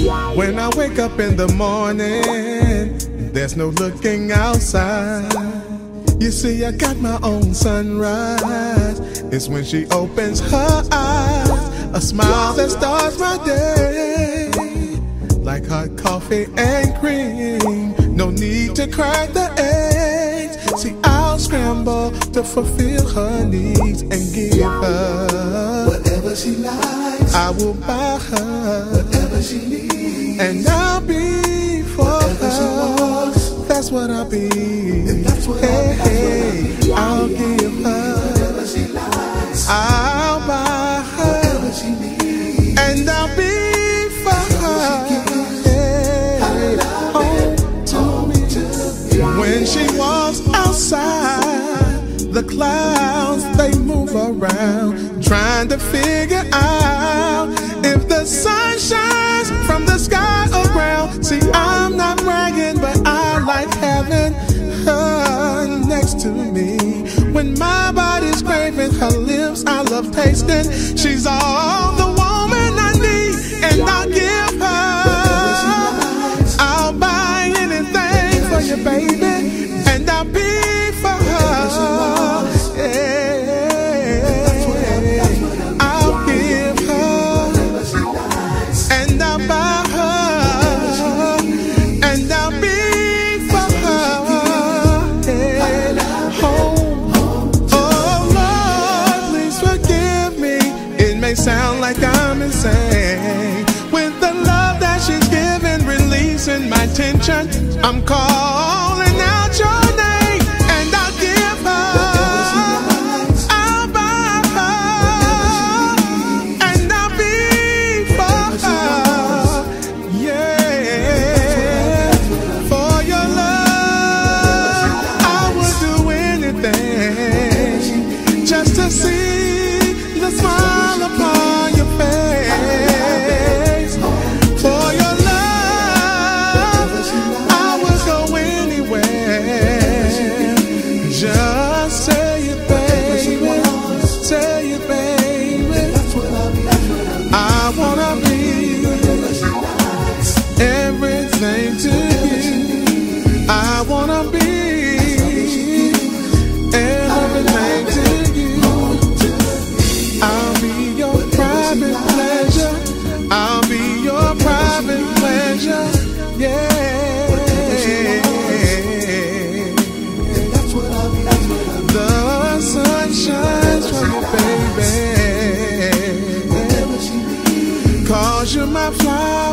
When I wake up in the morning, there's no looking outside. You see, I got my own sunrise. It's when she opens her eyes, a smile that starts my day, like hot coffee and cream. No need to crack the eggs. See, I'll scramble to fulfill her needs and give her whatever she likes. I will buy her whatever she needs, and I'll be for whatever she her. wants. That's what I'll be. That's what I'll give her whatever she likes. I'll buy her whatever she needs, and I'll be for her. When she walks outside, the clouds, they move around, trying to figure out if the sun shines from the sky or ground. See, I'm not bragging, but I like having her next to me. When my body's craving her lips, I love tasting. She's all the woman I need, and I'll give her. I'll buy anything for you, baby, and I'll be for her. Yeah, I'll give her, and I'll buy her, and I'll be for her. Yeah. Oh Lord, please forgive me. It may sound like I'm insane with the love that she's giving, releasing my tension. I'm calling out your name, and I'll give her. I'll buy her, and I'll be for her. Yeah, for your love, I would do anything just to see the smile upon your face. For your love, I will go anywhere. Just say it, baby. Say it, baby. I wanna be everything to you. I wanna be everything to you. I'll be your private pleasure. I'll be your private pleasure. Yeah. The sun shines from you, baby. 'Cause you're my fly.